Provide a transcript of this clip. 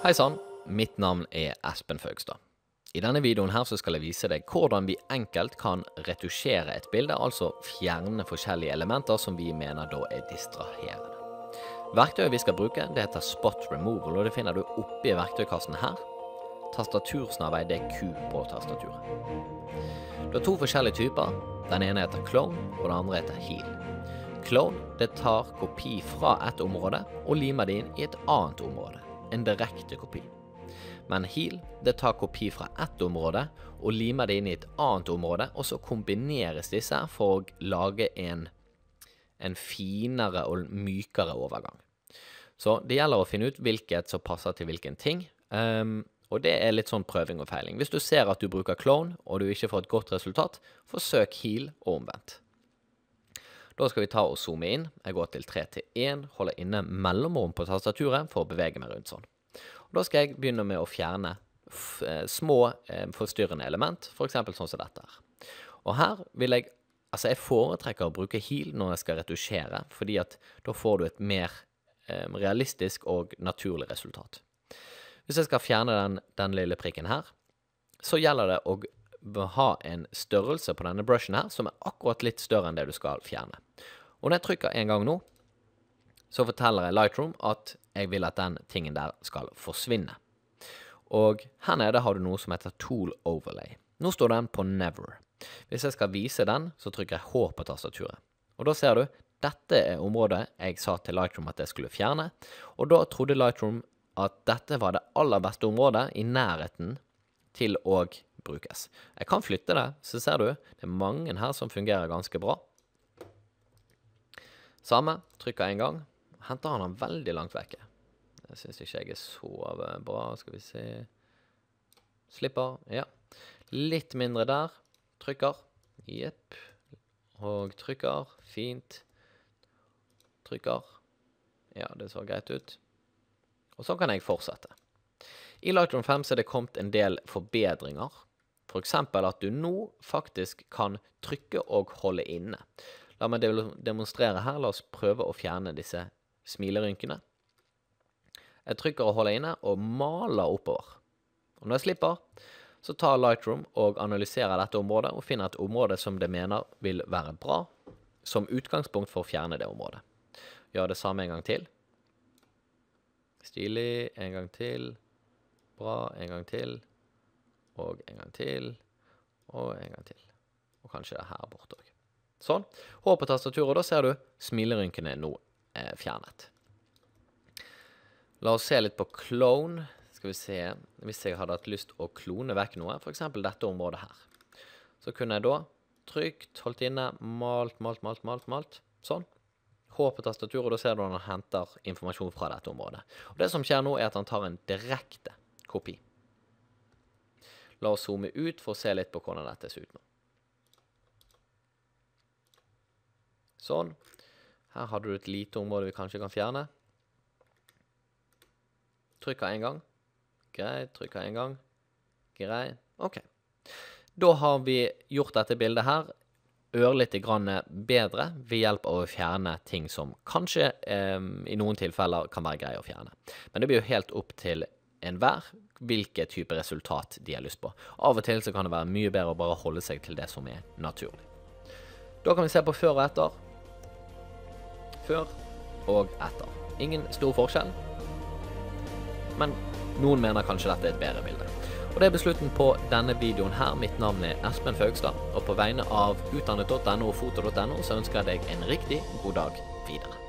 Hei sann, mitt navn er Espen Faugstad. I denne videoen her så skal jeg vise deg hvordan vi enkelt kan retusjere et bilde, altså fjerne forskjellige elementer som vi mener da er distraherende. Verktøyet vi skal bruke, det heter Spot Removal, og det finner du oppe i verktøykassen her. Tastatursnarvei, det er Q på tastaturet. Du har to forskjellige typer. Den ene heter Clone, og den andre heter Heal. Clone, det tar kopi fra et område og limer det inn i et annet område. En direkte kopi. Men Heal, det tar kopi fra ett område og limer det inn i et annet område, og så kombineres disse for å lage en finere og mykere overgang. Så det gjelder å finne ut hvilket som passer til hvilken ting, og det er litt sånn prøving og feiling. Hvis du ser at du bruker Clone, og du ikke får et godt resultat, forsøk Heal og omvendt. Da skal vi ta og zoome inn. Jeg går til 3 til 1, holder inne mellomrom på tastaturet for å bevege meg rundt sånn. Og da skal jeg begynne med å fjerne små forstyrrende element, for eksempel sånn som dette her. Og her vil jeg foretrekker å bruke Heal når jeg skal retusjere, fordi at da får du et mer realistisk og naturlig resultat. Hvis jeg skal fjerne den lille prikken her, så gjelder det å ha en størrelse på denne brushen her, som er akkurat litt større enn det du skal fjerne. Og når jeg trykker en gang nå, så forteller jeg Lightroom at jeg vil at den tingen der skal forsvinne. Og her nede har du noe som heter Tool Overlay. Nå står den på Never. Hvis jeg skal vise den, så trykker jeg H på tastaturet. Og da ser du, dette er området jeg sa til Lightroom at jeg skulle fjerne, og da trodde Lightroom at dette var det aller beste området i nærheten til å brukes. Jeg kan flytte det, så ser du, det er mange her som fungerer ganske bra. Samme, trykker en gang, henter han veldig langt vekke. Jeg synes ikke jeg er så bra, skal vi se. Slipper, ja. Litt mindre der, trykker, jepp, og trykker, fint, trykker, ja, det så greit ut. Og så kan jeg fortsette. I Lightroom 5 så er det kommet en del forbedringer. For eksempel at du nå faktisk kan trykke og holde inne. La meg demonstrere her. La oss prøve å fjerne disse smilerynkene. Jeg trykker og holder inne og maler oppover. Og når jeg slipper, så tar Lightroom og analyserer dette området og finner et område som det mener vil være bra som utgangspunkt for å fjerne det området. Gjør det samme en gang til. Stilig, en gang til. Bra, en gang til. Og en gang til. Og en gang til. Og kanskje det her borte også. Sånn. Hår på tastaturet, og da ser du smilerynkene nå fjernet. La oss se litt på Clone. Skal vi se, hvis jeg hadde hatt lyst å klone vekk noe, for eksempel dette området her. Så kunne jeg da trykt, holdt inne, malt. Sånn. Hår på tastaturet, og da ser du at han henter informasjon fra dette området. Og det som skjer nå er at han tar en direkte kopi. La oss zoome ut for å se litt på hvordan dette ser ut nå. Sånn. Her har du et lite område vi kanskje kan fjerne. Trykker en gang. Greit, trykker en gang. Greit. Ok. Da har vi gjort dette bildet her ørlite grann bedre ved hjelp av å fjerne ting som kanskje i noen tilfeller kan være greie å fjerne. Men det blir jo helt opp til enhver hvilket type resultat de har lyst på. Av og til så kan det være mye bedre å bare holde seg til det som er naturlig. Da kan vi se på før og etter. Før og etter. Ingen stor forskjell, men noen mener kanskje dette er et bedre bilde. Og det er slutten på denne videoen her. Mitt navn er Espen Faugstad, og på vegne av utdannet.no og foto.no så ønsker jeg deg en riktig god dag videre.